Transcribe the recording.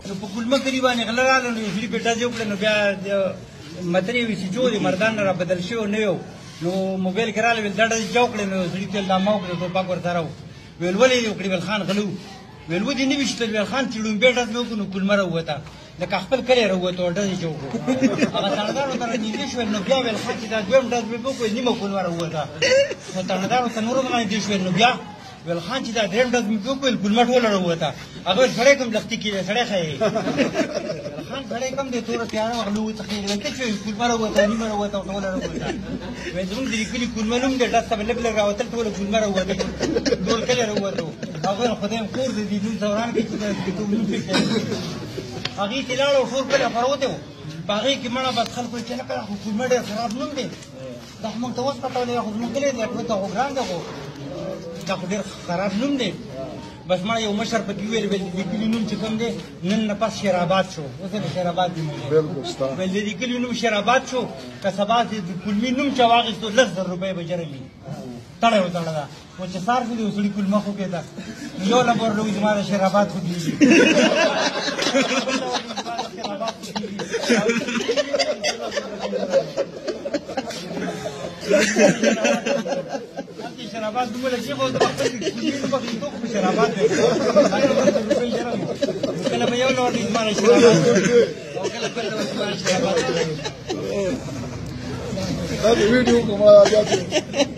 نو په کلمه کلي باندې غله راغله نو یو سړي پېټه دې وکړه نو بیا مترې وي چې جو د مردان را بدل شوی نه یو نو موبایل کې راغله ویل دا ډزې چا وکړې نو سړي ته ویل دا ما وکړې ټوپک ورسره و ویل ولې دې وکړې ویل خان غلو ویل ودې نه ویشتل ویل خان چې لومبۍ ډز مې وکړو نو کلمه راووته لکه خپل کلی راووته او ډزې چې وکړو هغه تڼدارو ته نږدې شول نو بیا ویل خان چې دا دویم ډز مې وکړو نیمه کلمه راووته نو تڼدارو ته نور باندې شول نو بیا ویل خان چې دا دریم ډز مې وکړو کلمه ټوله راووته هغه ویل سړی کوم لښتي کې دی سړی ښایي خان سړی کم دی توره تیاره وغلو وتښتېږي ویل ته چې کلمه راووته نیمه راووته او ټوله راووته ویل زموږ د لیکلي کلمه نوم دی ډز ته به لږ لږ راوتل ټوله کلمه راووته ډول کلی راووته هغه ویل خدای م کور دی دې نوم دوران کې چې د کتاب نوم پېښ هغې ته لاړ او ټول کلی خپروتی و په هغې کې مړه بس خلکو چې نه کړه خو کلمه ډېر خراب نوم دی دا خو موږ ته اوس پته ولګېده خو زموږ کلی دی ته خو ګران دی خو دا خو ډېر خراب نوم دی بس مړه یو مشر پکې وویل ویل د دې کلي نوم چې کوم دی نن نه پس شیرآباد شو اوس یې شیرآباد دی ویل د دې کلي نوم شیرآباد شو که سبا چې د کلمې نوم چا واخېستو 10,000 روپۍ به جرم وي تړی وتړه ده و چې سار شو دی سړي کلمه خو کېده نو یو لمبر له وایي زما د شیرآباد خو کېږي شرابات دومره چې خو د خپل کلي نوم اخېستو خو په شرابات دی کله به یو لور دی زما د شرابات او کله بل ډول زما د شرابات دا د ویډیو کومه